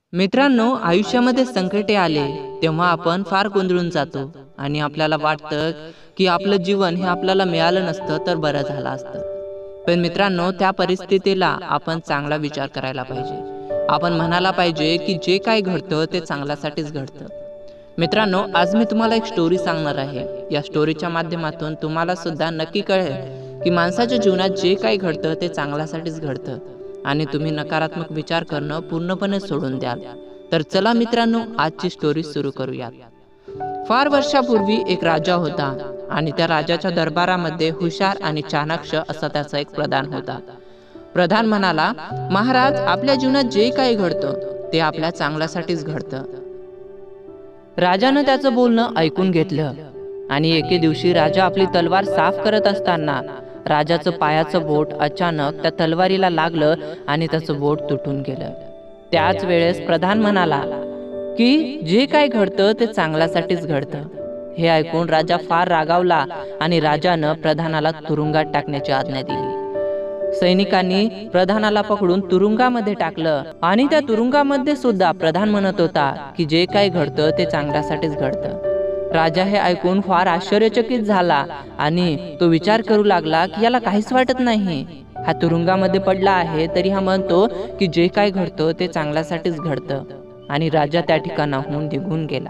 मित्रांनो, आयुष्यामध्ये संकटे आले तेव्हा आपण फार गोंधळून जातो आणि आपल्याला वाटतं की आपलं जीवन हे आपल्याला मिळालं नसतं तर बरं झालं असतं. पण मित्रांनो, त्या परिस्थितीला आपण चांगला विचार करायला पाहिजे. आपण म्हणायला पाहिजे की जे काही घडतं ते चांगल्यासाठीच घडतं. मित्रांनो, आज मी तुम्हाला एक स्टोरी सांगणार आहे. या स्टोरीच्या माध्यमातून तुम्हाला सुद्धा नक्की कळेल की माणसाच्या जीवनात जे काही घडतं ते चांगल्यासाठीच घडतं आणि तुम्ही नकारात्मक विचार करणं पूर्णपणे सोडून द्याल. तर चला मित्रांनो, आजची स्टोरी सुरू करूयात. फार वर्षापूर्वी एक राजा होता आणि त्या राजाच्या दरबारामध्ये हुशार आणि चाणाक्ष असा त्याचा एक प्रधान होता. प्रधान म्हणाला, महाराज, आपल्या जीवनात जे काही घडतं ते आपल्या चांगल्यासाठीच घडतं. राजानं त्याचं बोलणं ऐकून घेतलं आणि एके दिवशी राजा आपली तलवार साफ करत असताना राजाचं पायाचं बोट अचानक त्या तलवारीला लागलं आणि त्याचं बोट तुटून गेलं. त्याच वेळेस प्रधान म्हणाला की जे काय घडतं ते चांगल्यासाठीच घडतं. हे ऐकून राजा फार रागावला आणि राजानं प्रधानाला तुरुंगात टाकण्याची आज्ञा दिली. सैनिकांनी प्रधानाला पकडून तुरुंगामध्ये टाकलं आणि त्या तुरुंगामध्ये सुद्धा प्रधान म्हणत होता की जे काही घडतं ते चांगल्यासाठीच घडतं. राजा हे ऐकून फार आश्चर्यचकित झाला आणि तो विचार करू लागला की याला काहीच वाटत नाही. हा तुरुंगामध्ये पडला आहे तरी हा म्हणतो की जे काय घडतं ते चांगल्यासाठीच घडतं. आणि राजा त्या ठिकाणाहून निघून गेला.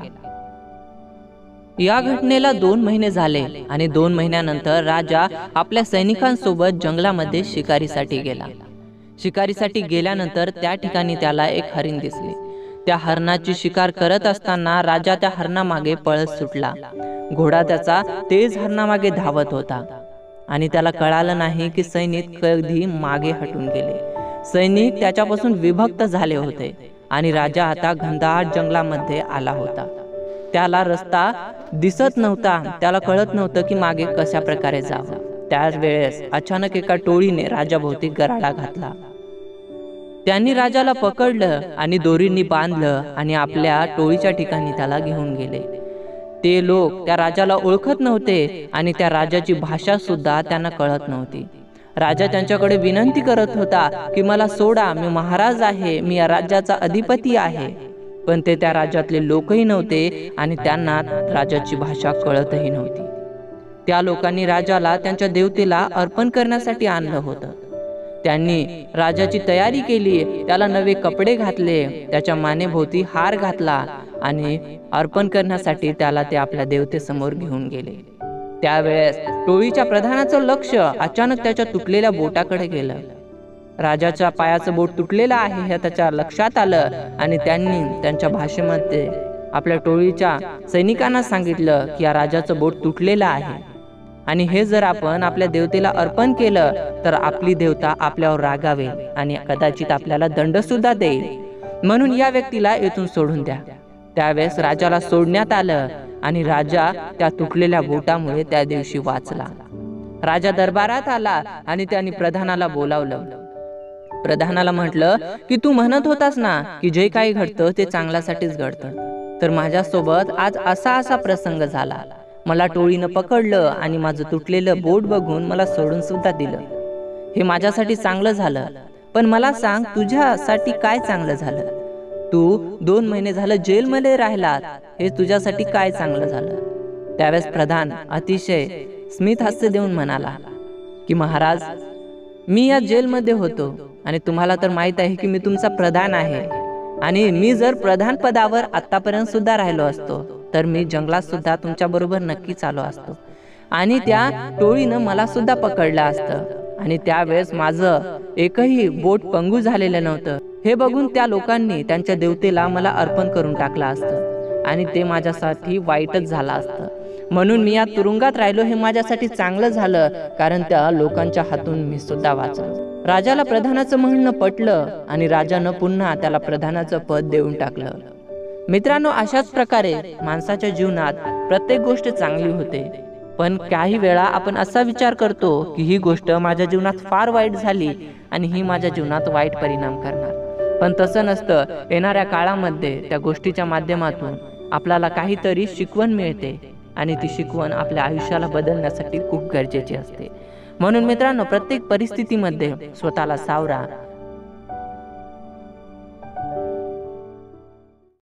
या घटनेला 2 महिने झाले आणि 2 महिन्यानंतर राजा आपल्या सैनिकांसोबत जंगलामध्ये शिकारीसाठी गेला. शिकारीसाठी गेल्यानंतर त्या ठिकाणी त्याला एक हरिण दिसले. त्या हरणाची शिकार करत असताना राजा त्या हरणामागे पळत सुटला. घोडा त्याचा तेज हरणामागे धावत होता आणि त्याला कळालं नाही की सैनिक कधी मागे हटून गेले. सैनिक त्याच्यापासून विभक्त झाले होते आणि राजा आता घनदाट जंगलामध्ये आला होता. त्याला रस्ता दिसत नव्हता. त्याला कळत नव्हतं की मागे कशा प्रकारे जावं. त्याच वेळेस अचानक एका टोळीने राजाभोवती गराडा घातला. त्यांनी राजाला पकडलं आणि दोरींनी बांधलं आणि आपल्या टोळीच्या ठिकाणी त्याला घेऊन गेले. ते लोक त्या राजाला ओळखत नव्हते आणि त्या राजाची भाषा सुद्धा त्यांना कळत नव्हती. राजा त्यांच्याकडे विनंती करत होता की मला सोडा, मी महाराज आहे, मी या राज्याचा अधिपती आहे. पण ते त्या राज्यातले लोकही नव्हते आणि त्यांना राजाची भाषा कळतही नव्हती. त्या लोकांनी राजाला त्यांच्या देवतेला अर्पण करण्यासाठी आणलं होतं. त्यांनी राजाची तयारी केली, त्याला नवे कपडे घातले, त्याच्या मानेभोवती हार घातला आणि अर्पण करण्यासाठी त्याला ते आपल्या देवतेसमोर घेऊन गेले. त्यावेळेस टोळीच्या प्रधानाचं लक्ष अचानक त्याच्या तुटलेल्या बोटाकडे गेलं. राजाच्या पायाचं बोट तुटलेलं आहे हे त्याच्या लक्षात आलं आणि त्यांनी त्यांच्या भाषेमध्ये आपल्या टोळीच्या सैनिकांना सांगितलं की या राजाचं बोट तुटलेलं आहे आणि हे जर आपण आपल्या देवतेला अर्पण केलं तर आपली देवता आपल्यावर रागावेल आणि कदाचित आपल्याला दंड सुद्धा देईल. म्हणून या व्यक्तीला येथून सोडून द्या. त्यावेळेस राजाला सोडण्यात आलं आणि राजा त्या तुटलेल्या बोटामुळे त्या दिवशी वाचला. राजा दरबारात आला आणि त्यांनी प्रधानाला बोलावलं. प्रधानाला म्हटलं की तू म्हणत होतास ना की जे काही घडतं ते चांगल्यासाठीच घडतं, तर माझ्यासोबत आज असा प्रसंग झाला. मला टोळीनं पकडलं आणि माझं तुटलेलं बोट बघून मला सोडून सुद्धा दिलं. हे माझ्यासाठी चांगलं झालं. पण मला सांग, तुझ्यासाठी काय चांगलं झालं? तू 2 महिने झालं जेलमध्ये राहिलात, हे तुझ्यासाठी काय चांगलं झालं? त्यावेळेस प्रधान अतिशय स्मित हास्य देऊन म्हणाला की महाराज, मी या जेलमध्ये होतो आणि तुम्हाला तर माहित आहे की मी तुमचा प्रधान आहे आणि मी जर प्रधान पदावर आतापर्यंत सुद्धा राहिलो असतो तर मी जंगलात सुद्धा तुमच्या बरोबर नक्कीच आलो असतो आणि त्या टोळीनं मला सुद्धा पकडलं असतं आणि त्यावेळेस माझं एकही बोट पंगू झालेलं नव्हतं. हे बघून त्या लोकांनी त्यांच्या देवतेला मला अर्पण करून टाकलं असतं आणि ते माझ्यासाठी वाईटच झालं असतं. म्हणून मी या तुरुंगात राहिलो, हे माझ्यासाठी चांगलं झालं, कारण त्या लोकांच्या हातून मी सुद्धा वाचलो. राजाला प्रधानाचं म्हणणं पटलं आणि राजानं पुन्हा त्याला प्रधानाचं पद देऊन टाकलं. मित्रांनो, अशाच प्रकारे माणसाच्या जीवनात प्रत्येक गोष्ट चांगली होते, पण काही वेळा आपण असा विचार करतो की ही गोष्ट माझ्या जीवनात फार वाईट झाली आणि ही माझ्या जीवनात वाईट परिणाम करणार. पण तसं नसतं. येणाऱ्या काळामध्ये त्या गोष्टीच्या माध्यमातून आपल्याला काहीतरी शिकवण मिळते आणि ती शिकवण आपल्या आयुष्याला बदलण्यासाठी खूप गरजेची असते. म्हणून मित्रांनो, प्रत्येक परिस्थितीमध्ये स्वतःला सावरा